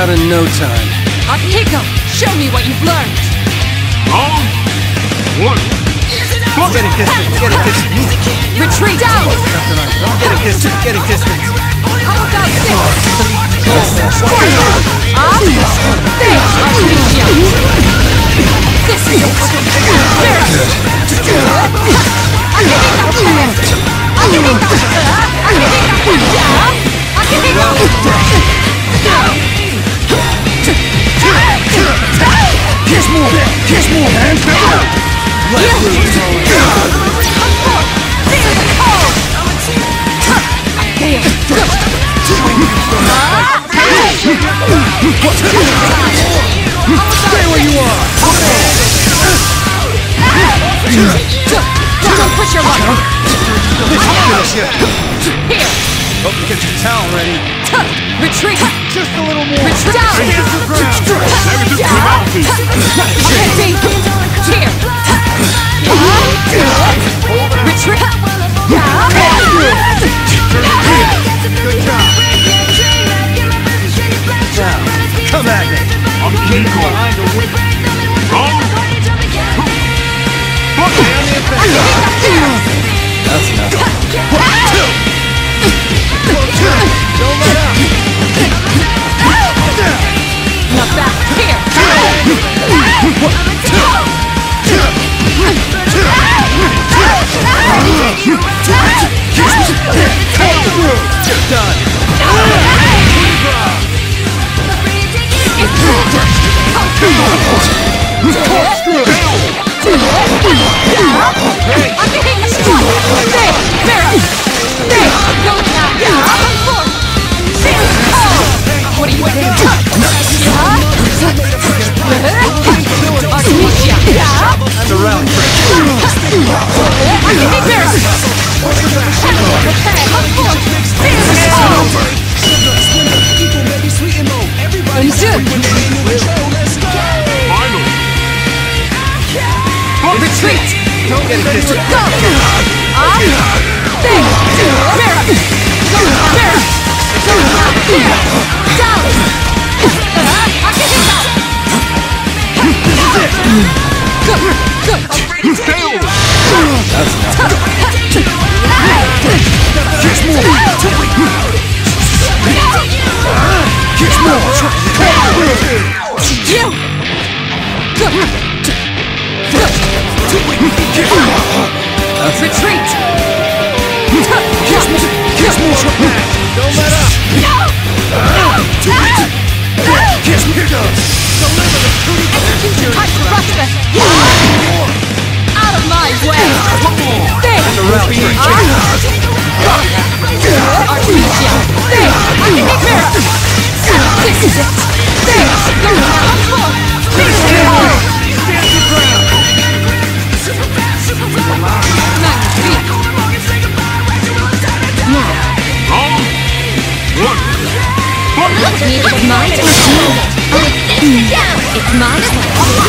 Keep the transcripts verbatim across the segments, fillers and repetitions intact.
out in no time. Akihiko, show me what you've learned. Round one. Get a distance, get a distance. Retreat down. Get a distance, get a distance. How about this? Up. There, Artemisia. This is it. Here. Kiss more, kiss more, man. Let loose. Stay where you are. Don't push your luck. Here. Hope you get your towel ready. Retreat. Just a little more. Retreat down. Negative penalty. Here. Retreat. Good job. Now, come at me. I'm Kiko. Round two. That's enough. Don't let up. Now back here. Done. What are you doing? Artemisia. That's a rally. Final. Retreat. Don't get a distance. Go. Up. There. Mirror. Go. Mirror. Here. Down. Akihiko. Good. Good. Fail. That's enough. Kiss more. Kiss more. You. Good. Good. Retreat. Kiss more. Kiss more. Don't let up. Kiss me. Here goes. Deliver the Execution type thrusters. Out of my way. There. That's a rally. Artemisia. There. Akihiko. This is it. There. Go now. Four. Finish it all. Stand your ground. Magnifique. Now. Round one. It's my turn. It's my turn.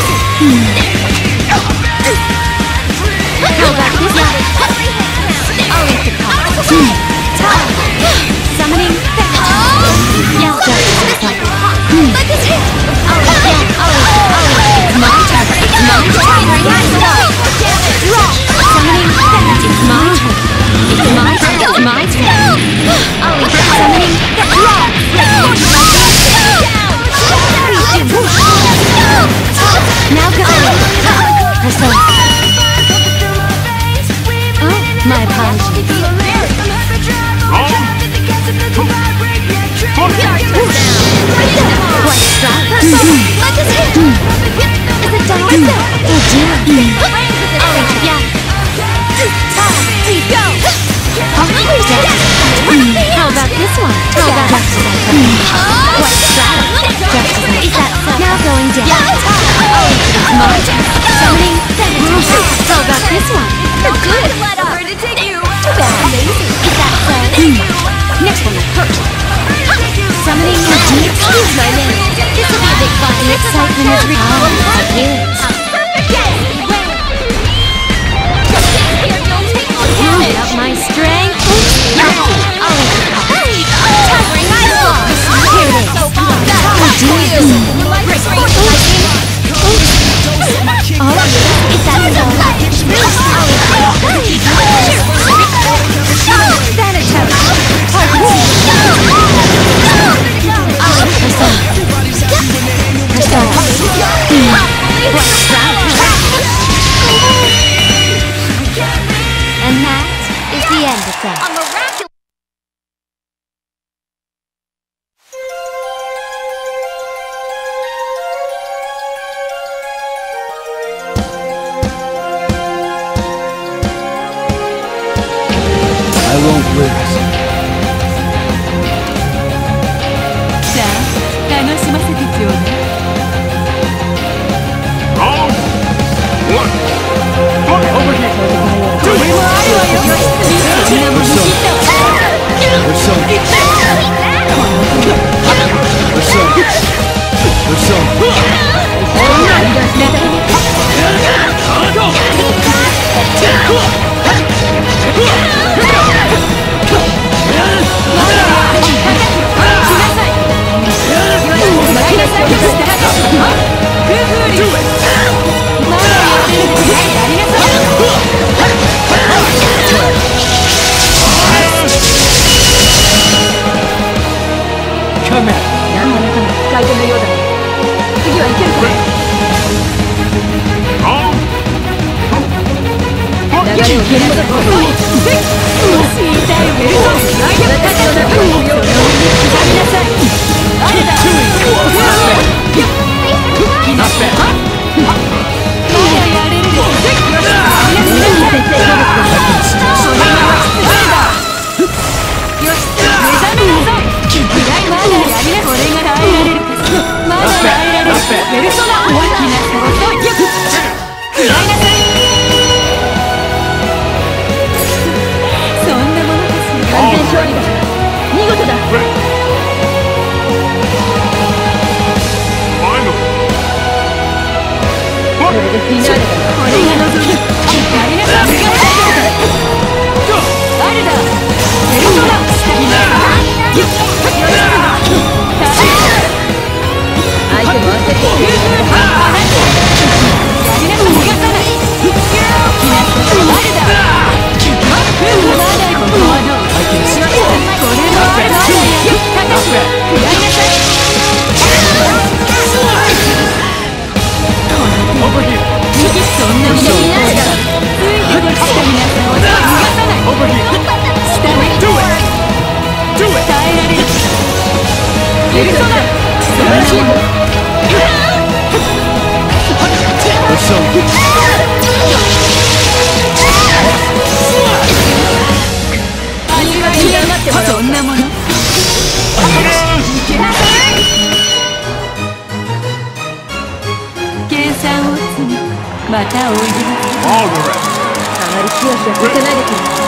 How about this? I'll eat the cost. Time. Summoning fetch. Yeah, just like like this hit. I'll eat it. I'll eat it. I'll eat it. It's my turn. It's my turn. Nice one. Draw. Summoning fetch. It's my turn. It's my turn. It's my turn. I'll eat it. Summoning fetch. Draw. Now go. Herself. Oh, my apologies. Round two. What strike? Let us hit. Is it done? Oh dear. I'll eat it, yeah. Time. Please go. I'll eat it. How about this one? How about that? What strike? Just as nice. Is that so? Now going down. Oh, it's my turn. Summoning fetch. How about this one? You're good. Where to take you? Too bad. Amazing. Is that so? Next one will hurt. Summoning fetch. Excuse my name. This will be a big fun. The excitement is recalled. I hear it. Count up my strength. I'll eat it. Towering my loss. Here it is. And that is the end of that. A miraculous. I won't lose. さあ、楽しませてちょうだい。 Round one. Fight! Over here. これもあるわよ。そんなもの知ったわ。 There's some. There's some. There's some. Come at. 何の中の使い手のようだ。次はいけるか。 Round two. 流れを切り戻す。痛いベルト。私の中のようだ。刻みなさい。あれだ。 Not bad. まだやれるでしょ。それは失礼だ。よし、目覚めなさい。まだやりなさい。これが耐えられるか。まだ耐えられる。ベルトだ。大きな差をと。食らいなさい。そんなものかしら。完全勝利だ。見事だ。 Final. これでフィナーレだ。これが望む。やりなさい。あるだ。ベルトだ。下になる。相手も焦って。やりなさい。逃がさない。あるだ。まだよ。これもあるだ。高く。食らいなさい。 Over here. そんなになるだ。ついてこい。下になさい。逃がさない。 Over here. 下に。 Do it. Do it. 耐えられる。ベルトだ。そんなもの。 There's some. 味は嫌がってもらおう。そんなもの。いけなさい。計算を積み、またおいで。 All the rest. あまりキワキワさせないでくれ。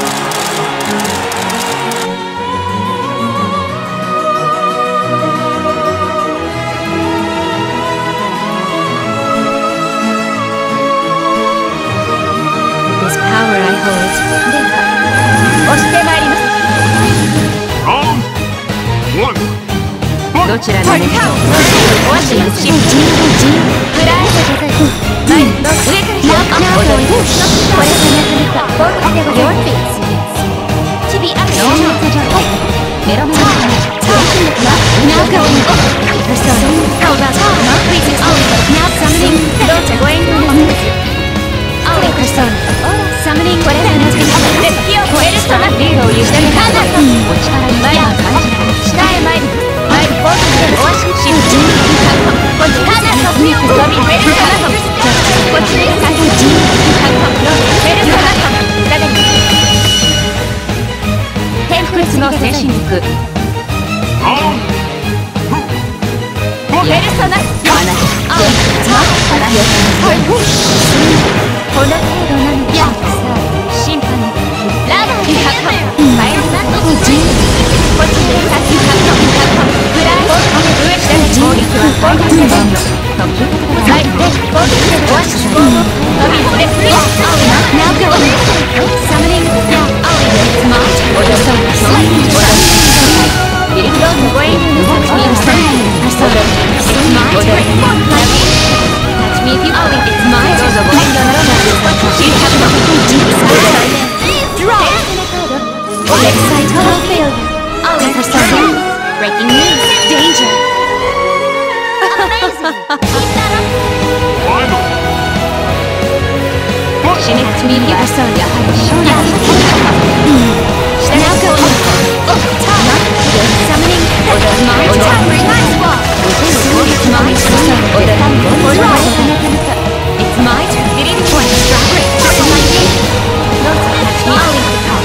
This power I hold. 押してまいります。 Round one. ど Fight! ちらのね。お足のシンプル。フライ。前の上から100。踊り。これがなかなか。ボールでございます。チビアクション。メロメロ。Now going up. How about now? Please now summoning. Don't go in. Our persona. Summoning. これがなくて敵を超える人がリードを許してかな。お力に前が感じられる。下へ参る。前にボールでお足シフト。こっちかなと。飛びベルトだと。こっちに先に。ベルトだと。誰に。天屈の精神力。 Round two. ペルソナ。あなた。あなた。この程度なのや。審判に。ラブにハット。マイルナットにジン。こっちでハット。フライ。上下で攻撃は攻撃で。サイドで攻撃で壊し。飛びでフリー。ナウゴー。サムリングや。スマート。およそ。 Breaking news! Danger! Final! 死滅ミリアやはり勝利下がSummoning my towering ice wall. It's my turn. It's my turn. Getting point. Strike. My game. Not touch me. I'll leave the call.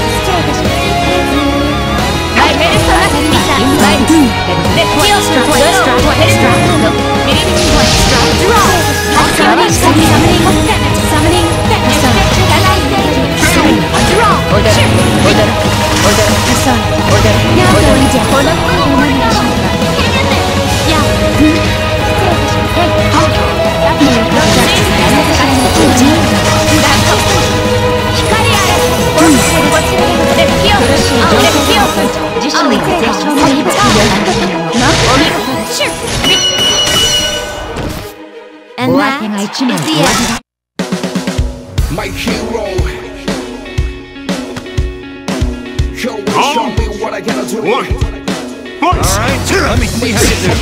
I made it so that's Let's kill strike. Strike. Strike. Getting point. Strike. Draw. Summoning. Summoning. Summoning. Summoning. Draw. Order. Order. Order. Order. Now going to hold up. And that is the end. My hero. Show me, show me what I gotta do. One! Fight! Alright, let me see how you do.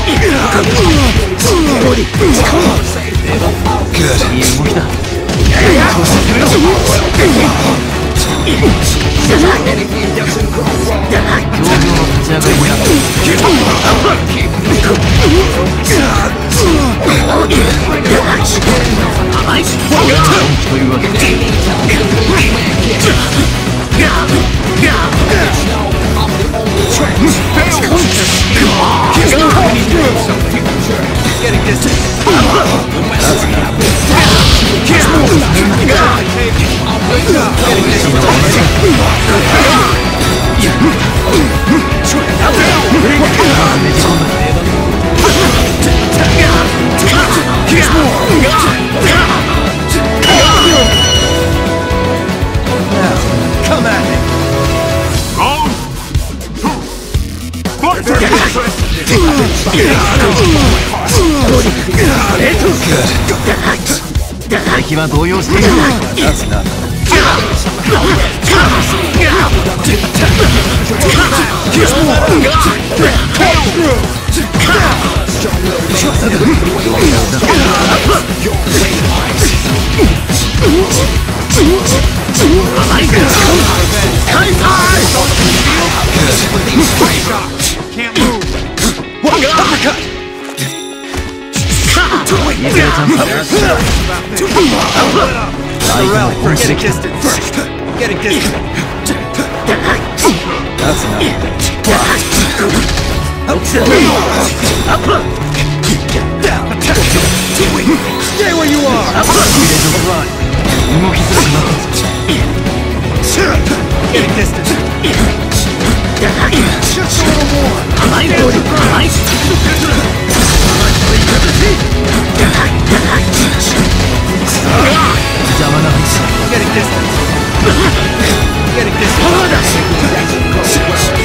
Anything doesn't go wrong. Getting distance. Come at me. Round two! Fight! Can't move. What? Uppercut. First, get a distance. First, get a distance. That's enough. Stay where you are. Run. Get a distance. Just a little more. Getting distance. Getting distance.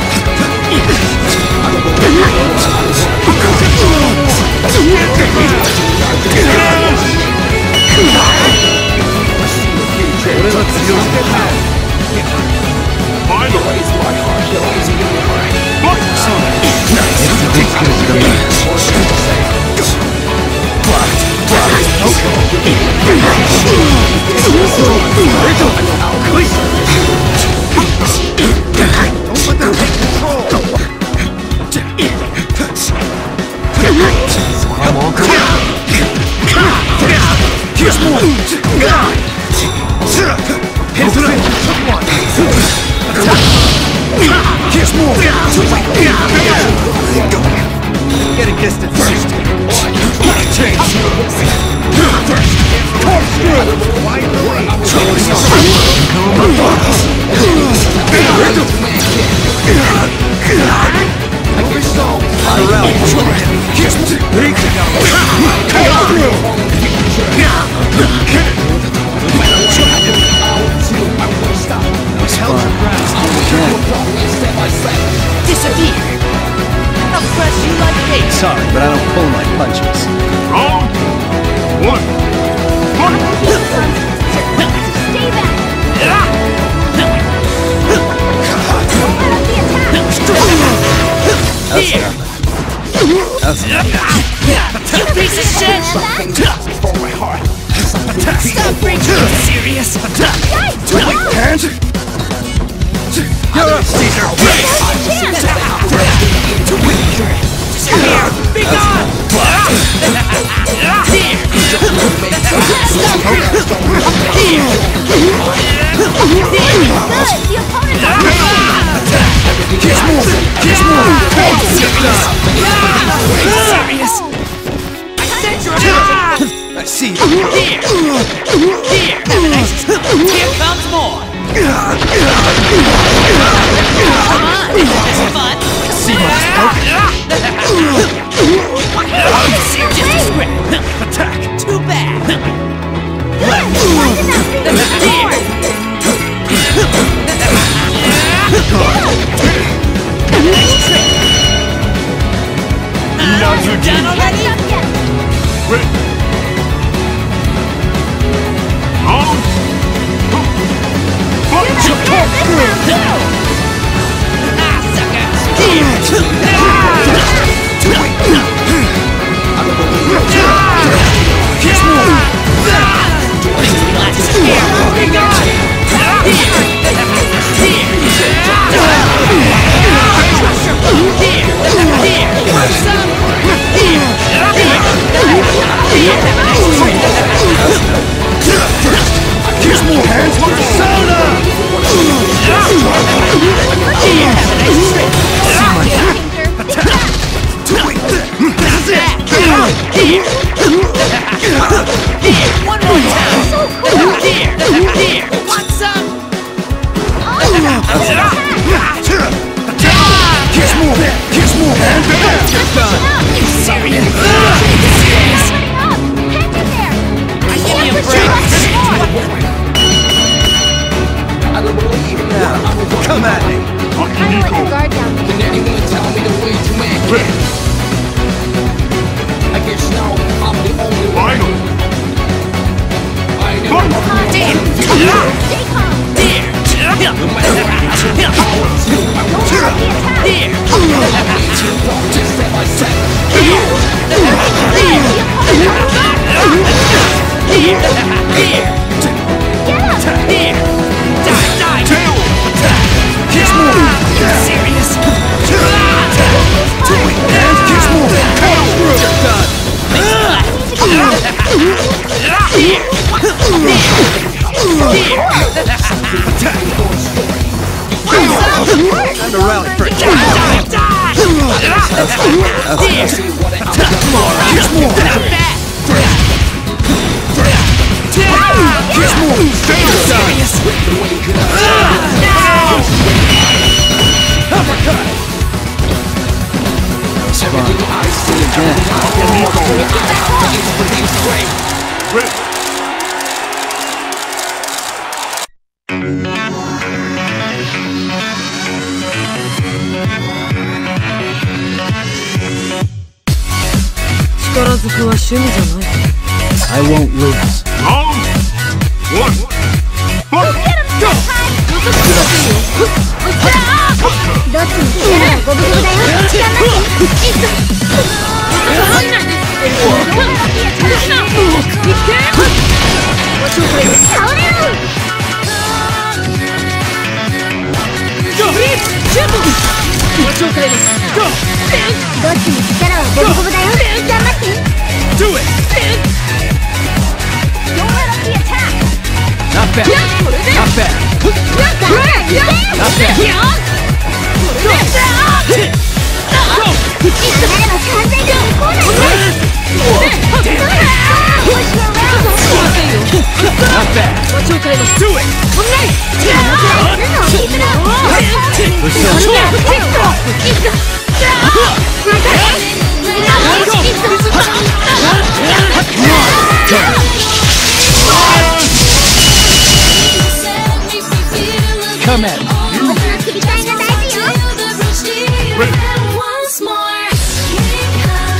Here's more. Get a distance first. Change. First. Corkscrew. Here's disappear. sorry, but I don't pull my punches. Round one. Fight! Stay back! That's nothing. That's nothing. You piece of shit! Stop being serious! Hands! You're up, Caesar! Here! Be gone! Here! Kiss more! Kiss more! Serious? I said you're I see you. Here! Here! Here comes more! Come on! This is fun! See my smoke? Serious script! Attack! Too bad! Here! Nice trick! Now you're done already? Ready? Round two. Fight! Ah, sucker! Here! Kiss more! Let's here! Bring on! Here! Here! Here! Here! Some! Here! Here! Kiss more hands! Persona! Here! Have a nice trip! That's it! Here! Here! One more time! Here! Here! Want some? Kiss more! Kiss more hands! Get done! Serious? Serious? Give me a break! Now, come at me! Akihiko. Guard down there. Can anyone tell me the way to man? Ready? I guess now I'm the only one. Final. I never Fight! Dear! Stay calm. Dear! Dear! just set myself. Here! Here! Here! Here! Die! Die! Tail! Kiss more! Serious? Hands, kiss more! Power through! Get done! Here! Here! Time to rally for a Die! change! Die! Die! Here! Kiss more! Not bad! Kiss more! Stay done! Serious? No! Uppercut! Ready? I won't lose. Round one. Fight! Go! どっちに力は五分五分だよ。時間などっちに力は五分五分だよ。頑張って。 Do it! Don't let up the attack. Not bad. Not bad. Not bad. 首体が大事よ。 Ready?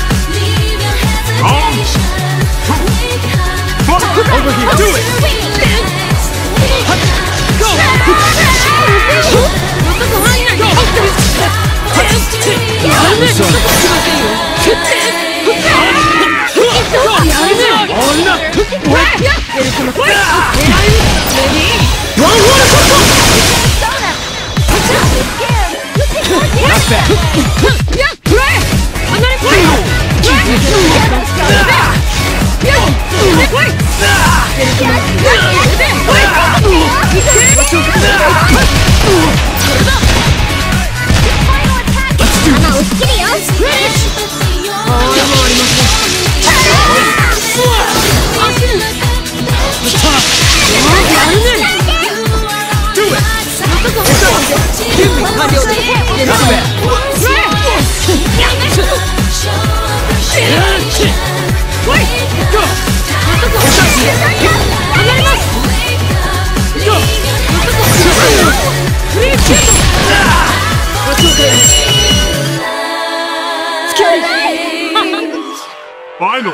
Final.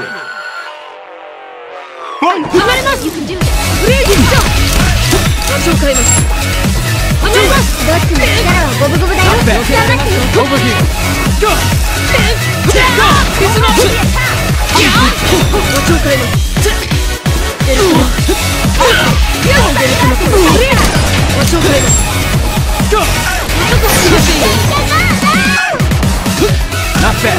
Fight. You can do this.どっちも力は五分五分だよ。頑張ってよ。 Not bad.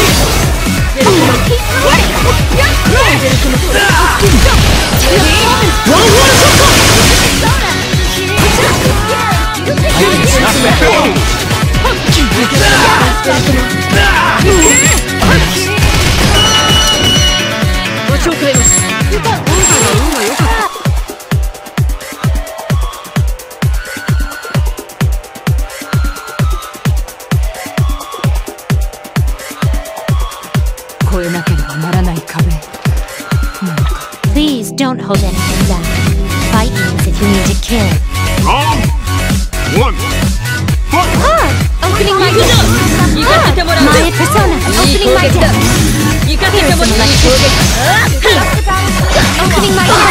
Please don't hold anything back. Fight means if you need to kill. Round one. Fight. Opening my door. My persona. Opening my door. Here's some electricity. Opening my door.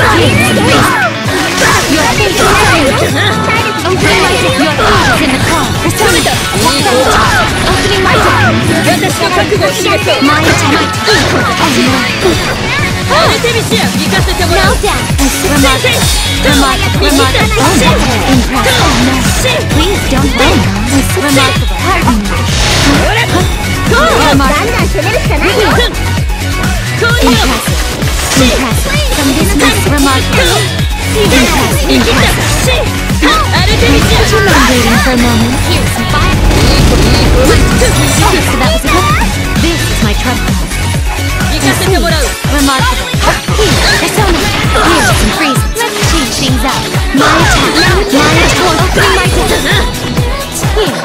Your fate is sealed. Opening my door. Your fate is in the car. Persona. Opening my door. My attack. Now down. Remarkable. Remarkable. Remarkable. Impressive. Oh no. Please don't blame us. Remarkable. Pardon me. Remarkable. Impressive. Impressive. From this mess, remarkable. Impressive. Impressive. Would you mind waiting for a moment? Here's some fire. So that was good. This is my trouble. Remarkable. Here, persona. Here's some freeze. Let's change things up. My attack. My attack. Opening my door. Here.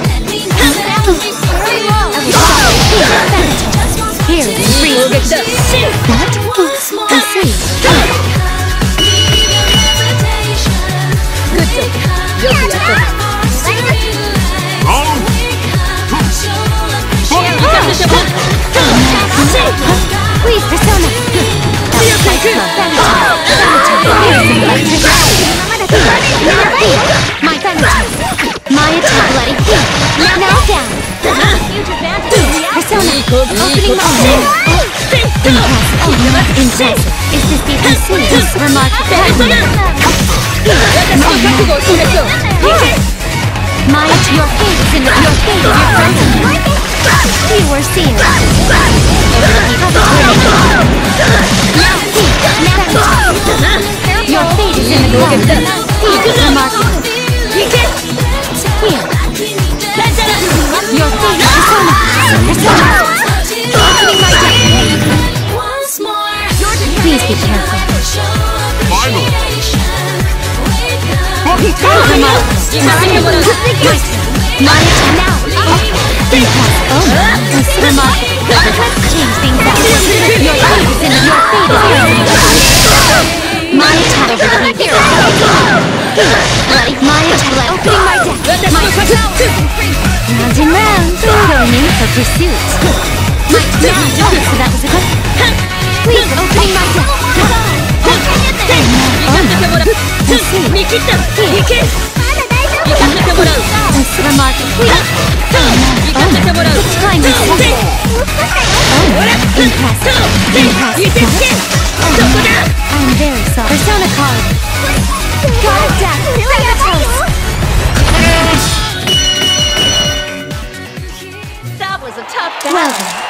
Here is freeze. That? I see. Good job. Round Please, persona. My thunder. My attack, bloody. Now down. Persona. Opening my door. Impressive. Oh, impressive. Is this the unseen? Remarkable. My, your fate is in the, your fate is your presence. You were sealed. Your fate is in the cloud. Remarkable. Here. Your fate is persona. Persona. Opening my door. Please be careful. final. My attack now. Impressive. Oh no. Remarkable. Change things up. Your fate is in your fate is yours. My attack over here. Bloody. My attack. Opening my deck. My round and round. Going in for pursuit. My now. So that was a good. Please, opening my deck. Oh no. Let's see. Here. That's remarkable. Please. Oh no. Oh no. The time is up. Oh no. Impressive. Impressive. Oh no. am very sorry. Persona card. God of Death. Thanatos. That was a tough battle. Well then.